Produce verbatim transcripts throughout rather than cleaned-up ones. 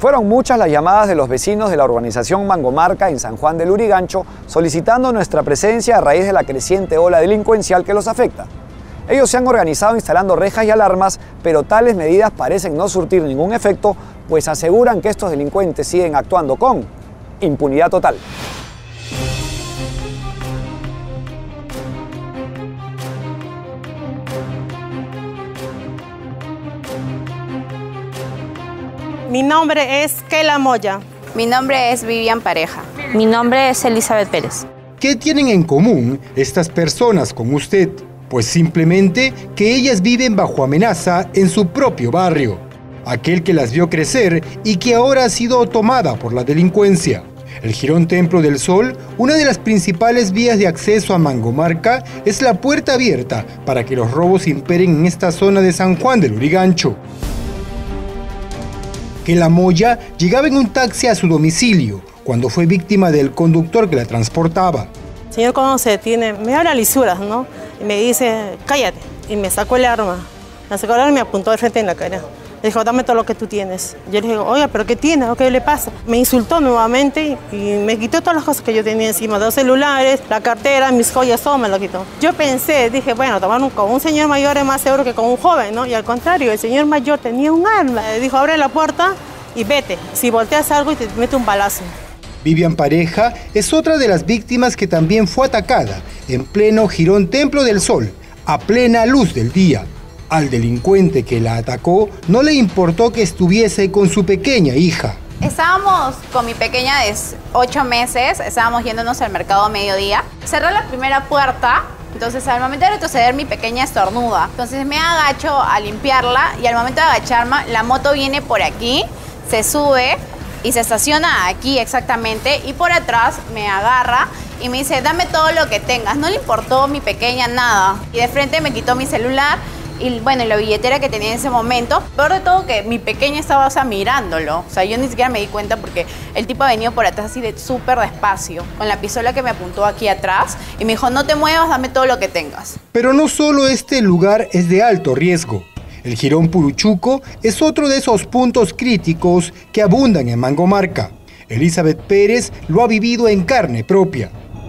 Fueron muchas las llamadas de los vecinos de la urbanización Mangomarca en San Juan del Lurigancho solicitando nuestra presencia a raíz de la creciente ola delincuencial que los afecta. Ellos se han organizado instalando rejas y alarmas, pero tales medidas parecen no surtir ningún efecto, pues aseguran que estos delincuentes siguen actuando con impunidad total. Mi nombre es Kela Moya. Mi nombre es Vivian Pareja. Mi nombre es Elizabeth Pérez. ¿Qué tienen en común estas personas con usted? Pues simplemente que ellas viven bajo amenaza en su propio barrio, aquel que las vio crecer y que ahora ha sido tomada por la delincuencia. El Jirón Templo del Sol, una de las principales vías de acceso a Mangomarca, es la puerta abierta para que los robos imperen en esta zona de San Juan del Lurigancho. Kela Moya llegaba en un taxi a su domicilio cuando fue víctima del conductor que la transportaba. El señor, cuando se detiene, me habla lisuras, ¿no? Y me dice, cállate. Y me sacó el arma. Me sacó el arma y me apuntó de frente en la cara. Le dijo, dame todo lo que tú tienes. Yo le digo, oiga, ¿pero qué tiene? ¿Qué le pasa? Me insultó nuevamente y me quitó todas las cosas que yo tenía encima. Dos celulares, la cartera, mis joyas, todo me lo quitó. Yo pensé, dije, bueno, tomar un, con un señor mayor es más seguro que con un joven, ¿no? Y al contrario, el señor mayor tenía un arma. Le dijo, abre la puerta y vete. Si volteas algo y te mete un balazo. Vivian Pareja es otra de las víctimas que también fue atacada en pleno Jirón Templo del Sol, a plena luz del día. Al delincuente que la atacó no le importó que estuviese con su pequeña hija. Estábamos con mi pequeña de ocho meses, estábamos yéndonos al mercado a mediodía. Cerré la primera puerta, entonces al momento de retroceder mi pequeña estornuda. Entonces me agacho a limpiarla y al momento de agacharme la moto viene por aquí, se sube y se estaciona aquí exactamente y por atrás me agarra y me dice, dame todo lo que tengas. No le importó mi pequeña nada. Y de frente me quitó mi celular y bueno, y la billetera que tenía en ese momento. Peor de todo que mi pequeña estaba, o sea, mirándolo. O sea, yo ni siquiera me di cuenta porque el tipo ha venido por atrás así de súper despacio, con la pistola que me apuntó aquí atrás y me dijo, no te muevas, dame todo lo que tengas. Pero no solo este lugar es de alto riesgo. El Jirón Puruchuco es otro de esos puntos críticos que abundan en Mangomarca. Elizabeth Pérez lo ha vivido en carne propia.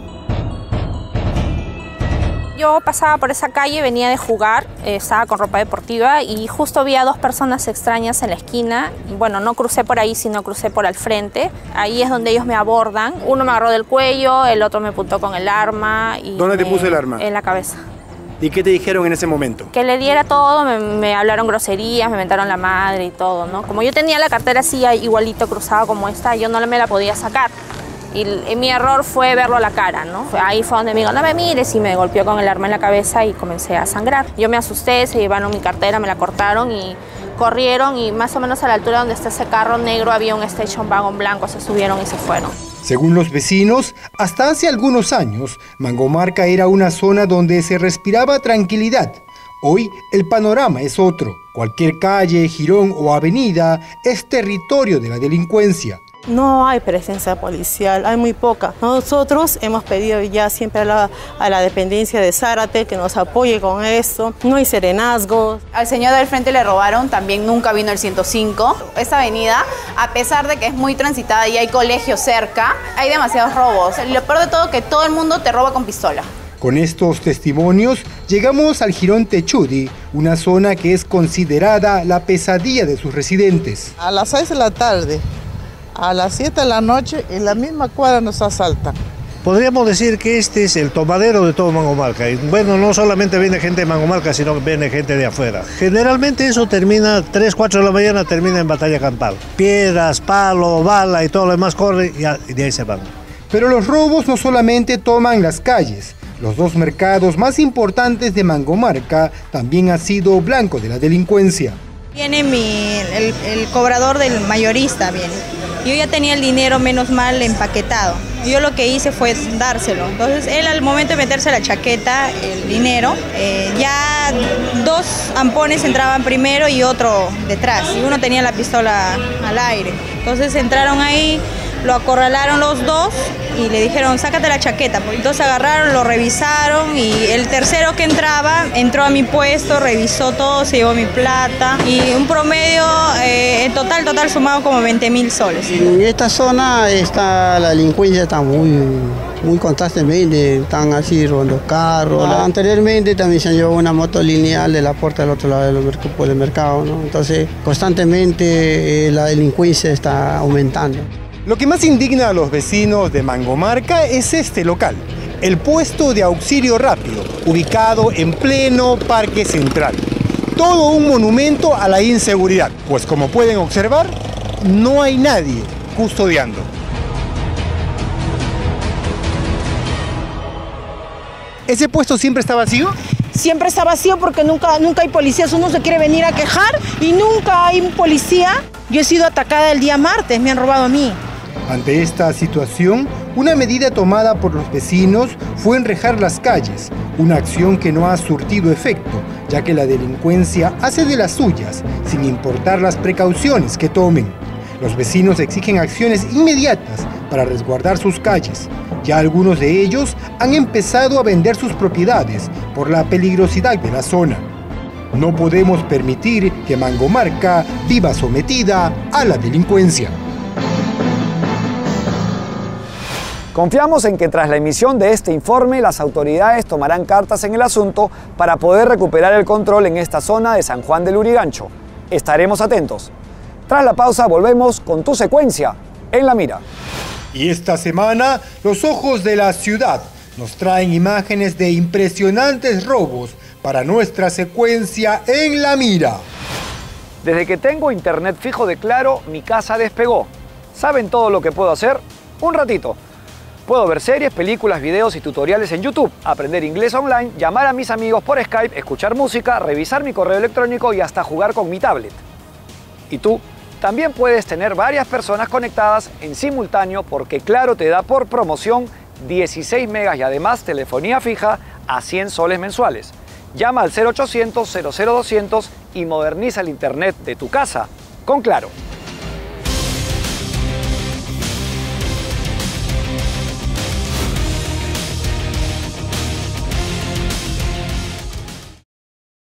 Yo pasaba por esa calle, venía de jugar, eh, estaba con ropa deportiva y justo vi a dos personas extrañas en la esquina. Bueno, no crucé por ahí, sino crucé por al frente. Ahí es donde ellos me abordan. Uno me agarró del cuello, el otro me apuntó con el arma. Y ¿Dónde me... te puso el arma? En la cabeza. ¿Y qué te dijeron en ese momento? Que le diera todo, me, me hablaron groserías, me mentaron la madre y todo, ¿no? Como yo tenía la cartera así igualito cruzada como esta, yo no me la podía sacar. Y, y mi error fue verlo a la cara, ¿no? Ahí fue donde me dijo, no me mires, y me golpeó con el arma en la cabeza y comencé a sangrar. Yo me asusté, se llevaron mi cartera, me la cortaron y corrieron y más o menos a la altura donde está ese carro negro había un station wagon blanco, se subieron y se fueron. Según los vecinos, hasta hace algunos años, Mangomarca era una zona donde se respiraba tranquilidad. Hoy el panorama es otro. Cualquier calle, jirón o avenida es territorio de la delincuencia. No hay presencia policial, hay muy poca. Nosotros hemos pedido ya siempre a la, a la dependencia de Zárate que nos apoye con esto. No hay serenazgos. Al señor del frente le robaron, también nunca vino el ciento cinco. Esta avenida, a pesar de que es muy transitada y hay colegios cerca, hay demasiados robos. Lo peor de todo es que todo el mundo te roba con pistola. Con estos testimonios, llegamos al Jirón Techudi, una zona que es considerada la pesadilla de sus residentes. A las seis de la tarde, a las siete de la noche, en la misma cuadra nos asaltan. Podríamos decir que este es el tomadero de todo Mangomarca. Y bueno, no solamente viene gente de Mangomarca, sino que viene gente de afuera. Generalmente eso termina, tres, cuatro de la mañana, termina en batalla campal. Piedras, palo, bala y todo lo demás corre y, y de ahí se van. Pero los robos no solamente toman las calles. Los dos mercados más importantes de Mangomarca también han sido blanco de la delincuencia. Viene mi, el, el cobrador del mayorista, viene. Yo ya tenía el dinero, menos mal, empaquetado. Yo lo que hice fue dárselo. Entonces, él al momento de meterse la chaqueta, el dinero, eh, ya dos ampones entraban primero y otro detrás. Y uno tenía la pistola al aire. Entonces entraron ahí, lo acorralaron los dos y le dijeron, sácate la chaqueta. Entonces agarraron, lo revisaron y el tercero que entraba, entró a mi puesto, revisó todo, se llevó mi plata y un promedio, eh, en total, total sumado como veinte mil soles. En esta zona está, la delincuencia está muy, muy constantemente, están así robando carros. Ah. Anteriormente también se llevó una moto lineal de la puerta del otro lado del mercado, ¿no? Entonces constantemente eh, la delincuencia está aumentando. Lo que más indigna a los vecinos de Mangomarca es este local, el puesto de auxilio rápido, ubicado en pleno Parque Central. Todo un monumento a la inseguridad, pues como pueden observar, no hay nadie custodiando. ¿Ese puesto siempre está vacío? Siempre está vacío porque nunca, nunca hay policías. Uno se quiere venir a quejar y nunca hay un policía. Yo he sido atacada el día martes, me han robado a mí. Ante esta situación, una medida tomada por los vecinos fue enrejar las calles, una acción que no ha surtido efecto, ya que la delincuencia hace de las suyas, sin importar las precauciones que tomen. Los vecinos exigen acciones inmediatas para resguardar sus calles. Ya algunos de ellos han empezado a vender sus propiedades por la peligrosidad de la zona. No podemos permitir que Mangomarca viva sometida a la delincuencia. Confiamos en que tras la emisión de este informe las autoridades tomarán cartas en el asunto para poder recuperar el control en esta zona de San Juan de Lurigancho. Estaremos atentos. Tras la pausa volvemos con tu secuencia en La Mira. Y esta semana los ojos de la ciudad nos traen imágenes de impresionantes robos para nuestra secuencia en La Mira. Desde que tengo internet fijo de Claro, mi casa despegó. ¿Saben todo lo que puedo hacer? Un ratito. Puedo ver series, películas, videos y tutoriales en YouTube, aprender inglés online, llamar a mis amigos por Skype, escuchar música, revisar mi correo electrónico y hasta jugar con mi tablet. ¿Y tú? También puedes tener varias personas conectadas en simultáneo porque Claro te da por promoción dieciséis megas y además telefonía fija a cien soles mensuales. Llama al cero ochocientos, cero cero doscientos y moderniza el internet de tu casa con Claro.